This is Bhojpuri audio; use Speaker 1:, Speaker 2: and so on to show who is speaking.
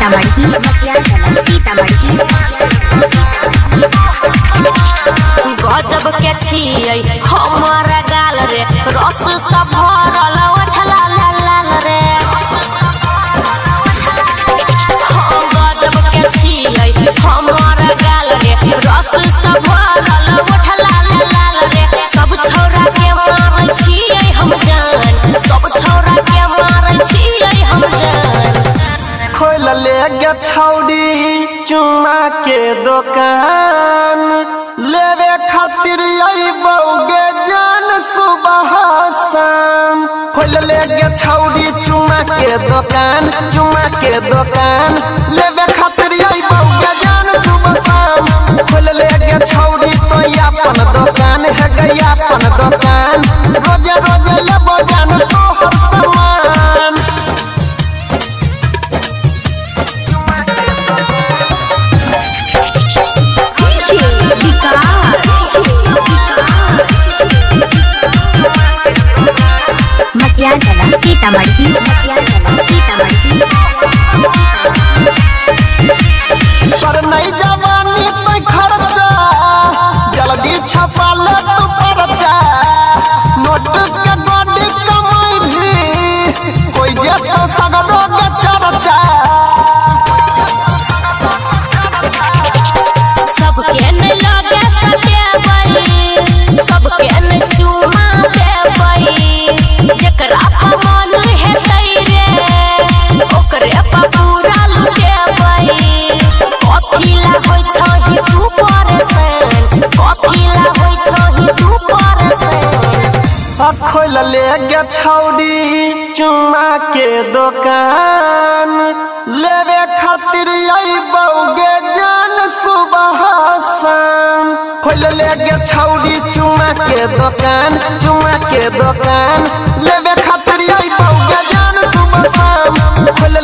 Speaker 1: गजब के छियै हमर गाल रे रस सब भरल उठला लाल रे गजब के छियै हमर गाल रे रस सब भरल उठला लाल रे सब छौरा के मारै छियै हम जान सब छौरा के मारै छियै हम जान
Speaker 2: खोल ले गे छौड़ी चुम्मा के दुकान लेवे खातिर बौगे जान सुबह शाम खोल ले गे छौड़ी चुम्मा के दुकान लेवे खातिर बौगे जान सुबह शाम खोल ले गे छौड़ी तो अपन दुकान है गया अपन दुकान रोजे रोजे लेबो जान तोहर सामान
Speaker 3: सीतामढ़ी
Speaker 2: पर नहीं जवानी तो खर्चा जल्दी छपा ले तू पर्चा नोट के गोडी कमाई भी कोई जैसा सगरों के चर्चा
Speaker 1: सबके न लगे सटेबई सबके न चुमा देबई जेकरा मन हेतै रे ओकरे पर पूरा लुटेबई कथिला होय छही तू परेशान कथिला होय छही तू परेशान
Speaker 2: खोल ले गे छौड़ी चुम्मा के दुकान लेवे खातिर बौगे जान सुबह शाम खोल ले गे छौड़ी चुम्मा के दुकान लेवे खातिर बौगे जान सुबह शाम खोल